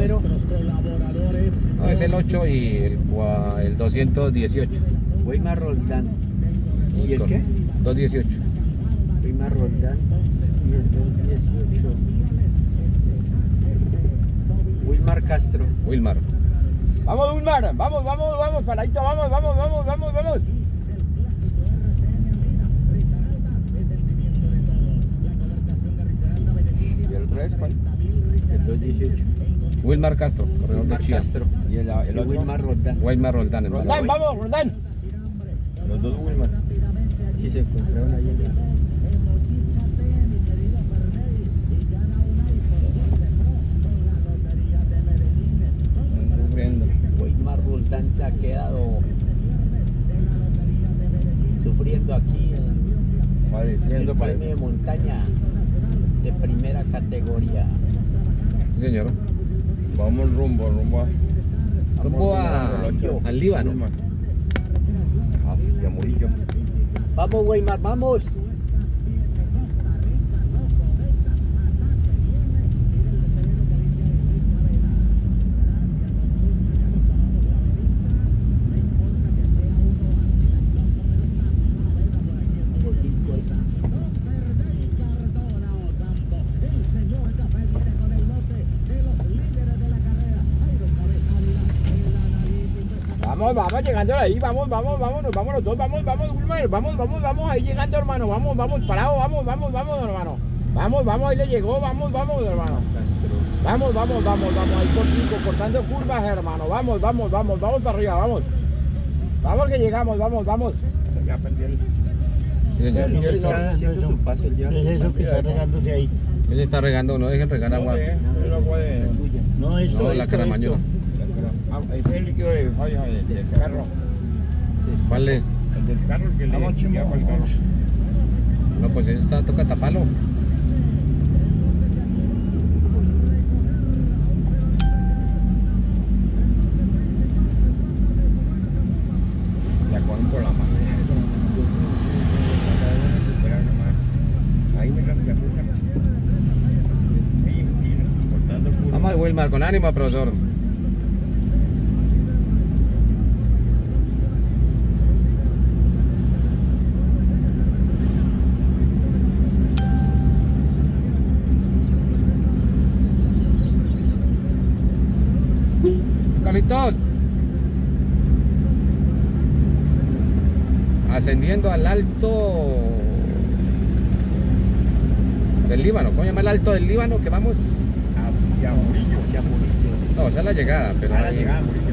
número? No, es el 8 y el 218. Weimar Roldán. ¿Y el qué? 218. Weimar Roldán y el 218. Wilmar Castro. Wilmar. Vamos, Wilmar, vamos, paradito, vamos. ¿Y el otro es cuál? El 218. Wilmar Castro, corredor de Wilmar Chía. Castro. ¿Y el otro? Wilmar Roldán. Wilmar Roldán, hermano. Roldán, vamos, Roldán. Los dos Wilmar. Sí, se encontraron ahí en la... Están sufriendo. Weimar Roldán se ha quedado sufriendo aquí en el Padeciendo, premio de montaña de primera categoría. Sí, señor. Vamos rumbo Rumbo al Líbano. Wilmar. Hacia Murillo. Vamos, Weimar, vamos. Vamos, llegando ahí, vamos, nos vamos los dos, vamos, Wilmar, vamos, ahí llegando, hermano, vamos, parado, vamos, hermano, vamos, ahí le llegó, vamos, hermano, vamos, ahí cortico, cortando curvas, hermano, vamos para arriba, vamos que llegamos, vamos. Ya perdí el... Sí, señor. El señor está haciendo su paso, el ¿Qué es eso que está regándose ahí? Él está regando, no dejen regar agua. el agua de... No, esto, No, la esto, caramañola. Ese es el líquido de falla del carro. ¿Cuál es? El del carro, el que le Vamos, chimo, llama el carro. No, pues eso está, toca taparlo. La cogen por la mano. Ahí me rascas esa. Y cortando curvas. Vamos, Wilmar, con ánimo, profesor. Carlitos. Ascendiendo al alto del Líbano. ¿Cómo se llama el alto del Líbano? Que vamos. Hacia Murillo. Hacia Murillo. No, esa es la llegada, pero A la ahí- llegada, Murillo.